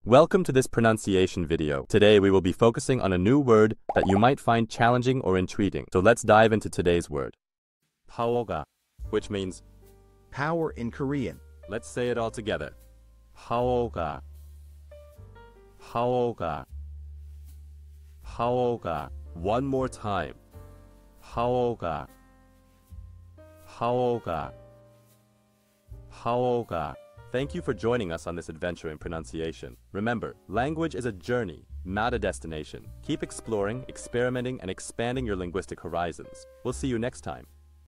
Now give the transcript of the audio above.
Welcome to this pronunciation video. Today we will be focusing on a new word that you might find challenging or intriguing. So let's dive into today's word. pawoga, which means Power in Korean. let's say it all together. pawoga. pawoga. pawoga. One more time. pawoga. pawoga. pawoga. Thank you for joining us on this adventure in pronunciation. Remember, language is a journey, not a destination. Keep exploring, experimenting, and expanding your linguistic horizons. We'll see you next time.